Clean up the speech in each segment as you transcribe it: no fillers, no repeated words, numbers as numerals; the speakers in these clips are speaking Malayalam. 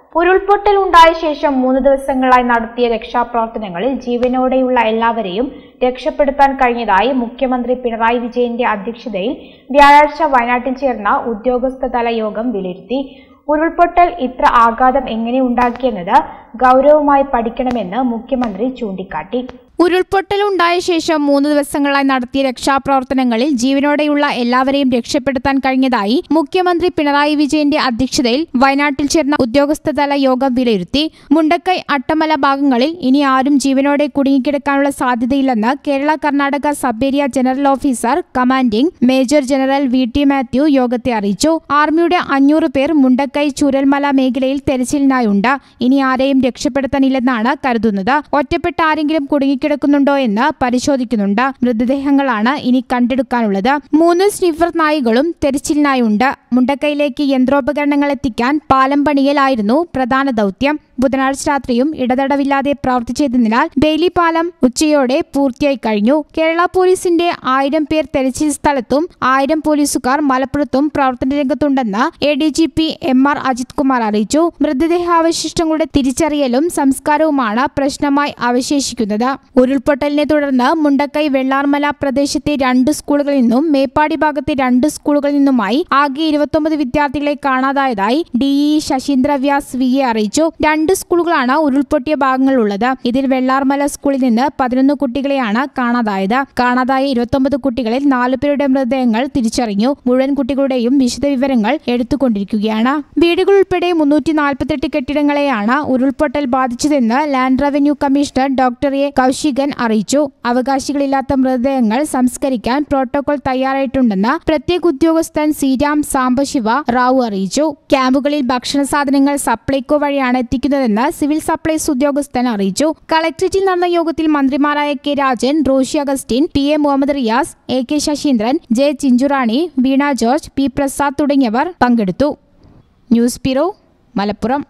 ഉരുൾപൊട്ടൽ ഉണ്ടായ ശേഷം 3 ദിവസങ്ങളായി നടത്തിയ രക്ഷാപ്രവർത്തനങ്ങളിൽ ജീവനോടെയുള്ള എല്ലാവരെയും രക്ഷപ്പെടുത്താൻ കഴിഞ്ഞതായി മുഖ്യമന്ത്രി പിണറായി വിജയന്റെ അധ്യക്ഷതയിൽ വ്യാഴാഴ്ച വയനാട്ടിൽ ചേർന്ന ഉദ്യോഗസ്ഥതല യോഗം വിലയിരുത്തി. ഉരുൾപൊട്ടൽ ഇത്ര ആഘാതം എങ്ങനെ ഉണ്ടാക്കിയെന്നത് ഗൗരവമായി പഠിക്കണമെന്ന് മുഖ്യമന്ത്രി ചൂണ്ടിക്കാട്ടി. ഉരുൾപൊട്ടലുണ്ടായ ശേഷം 3 ദിവസങ്ങളായി നടത്തിയ രക്ഷാപ്രവർത്തനങ്ങളിൽ ജീവനോടെയുള്ള എല്ലാവരെയും രക്ഷപ്പെടുത്താൻ കഴിഞ്ഞതായി മുഖ്യമന്ത്രി പിണറായി വിജയന്റെ അധ്യക്ഷതയിൽ വയനാട്ടിൽ ചേർന്ന ഉദ്യോഗസ്ഥതല യോഗം വിലയിരുത്തി. മുണ്ടക്കൈ, അട്ടമല ഭാഗങ്ങളിൽ ഇനി ആരും ജീവനോടെ കുടുങ്ങിക്കിടക്കാനുള്ള സാധ്യതയില്ലെന്ന് Kerala Karnataka sub area general officer commanding major general VT Mathew യോഗത്തെ അറിയിച്ചു. ആർമിയുടെ 500 പേർ മുണ്ടക്കൈ, ചൂരൽമല മേഖലയിൽ തെരച്ചിലിനായുണ്ട്. ഇനി ആരെയും രക്ഷപ്പെടുത്താനില്ലെന്നാണ് കരുതുന്നത്. ഒറ്റപ്പെട്ട ആരെങ്കിലും കുടുങ്ങിക്കിടക്കുന്നുണ്ടോ എന്ന് പരിശോധിക്കുന്നുണ്ട്. മൃതദേഹങ്ങളാണ് ഇനി കണ്ടെടുക്കാനുള്ളത്. 3 സ്നിഫർ നായികളും തെരച്ചിലിനായുണ്ട്. മുണ്ടക്കൈയിലേക്ക് യന്ത്രോപകരണങ്ങൾ എത്തിക്കാൻ പാലം പണിയലായിരുന്നു പ്രധാന ദൗത്യം. ബുധനാഴ്ച രാത്രിയും ഇടതടവില്ലാതെ പ്രവർത്തിച്ചതിനാൽ ബെയിലി പാലം ഉച്ചയോടെ പൂർത്തിയായി കഴിഞ്ഞു. കേരള പോലീസിന്റെ 1000 പേർ തെരച്ചിൽ സ്ഥലത്തും 1000 പോലീസുകാർ മലപ്പുറത്തും പ്രവർത്തന രംഗത്തുണ്ടെന്ന് ADGP MR അജിത് കുമാർ അറിയിച്ചു. മൃതദേഹാവശിഷ്ടങ്ങളുടെ തിരിച്ചറിയലും സംസ്കാരവുമാണ് പ്രശ്നമായി അവശേഷിക്കുന്നത്. ഉരുൾപൊട്ടലിനെ തുടർന്ന് മുണ്ടക്കൈ, വെള്ളാർമല പ്രദേശത്തെ 2 സ്കൂളുകളിൽ നിന്നും മേപ്പാടി ഭാഗത്തെ 2 സ്കൂളുകളിൽ നിന്നുമായി ആകെ 29 വിദ്യാർത്ഥികളെ കാണാതായതായി DE ശശീന്ദ്ര വ്യാസ് VA അറിയിച്ചു. 2 സ്കൂളുകളാണ് ഉരുൾപൊട്ടിയ ഭാഗങ്ങളുള്ളത്. ഇതിൽ വെള്ളാർമല സ്കൂളിൽ നിന്ന് 11 കുട്ടികളെയാണ് കാണാതായത്. കാണാതായ 29 കുട്ടികളിൽ 4 പേരുടെ മൃതദേഹങ്ങൾ തിരിച്ചറിഞ്ഞു. മുഴുവൻ കുട്ടികളുടെയും വിശദവിവരങ്ങൾ എടുത്തുകൊണ്ടിരിക്കുകയാണ്. വീടുകൾ ഉൾപ്പെടെ 348 കെട്ടിടങ്ങളെയാണ് ഉരുൾപൊട്ടൽ ബാധിച്ചതെന്ന് land revenue commissioner doctor A Kaushikan അറിയിച്ചു. അവകാശികളില്ലാത്ത മൃതദേഹങ്ങൾ സംസ്കരിക്കാൻ പ്രോട്ടോകോൾ തയ്യാറായിട്ടുണ്ടെന്ന് പ്രത്യേക ഉദ്യോഗസ്ഥൻ ശ്രീരാം സാംബശിവ റാവു അറിയിച്ചു. ക്യാമ്പുകളിൽ ഭക്ഷണ സാധനങ്ങൾ സപ്ലൈകോ വഴിയാണ് എത്തിക്കുന്നതെന്ന് സിവിൽ സപ്ലൈസ് ഉദ്യോഗസ്ഥൻ അറിയിച്ചു. കളക്ടറേറ്റിൽ നടന്ന യോഗത്തിൽ മന്ത്രിമാരായ K Rajan, Roshi Augustine, PA Muhammad Riyas, AK Saseendran, J Chinchurani, Veena George, P Prasad തുടങ്ങിയവർ പങ്കെടുത്തു. News bureau, Malappuram.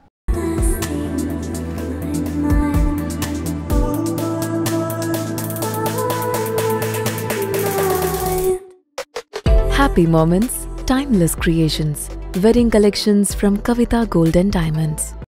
Happy moments, timeless creations. Wedding collections from Kavita Gold and Diamonds.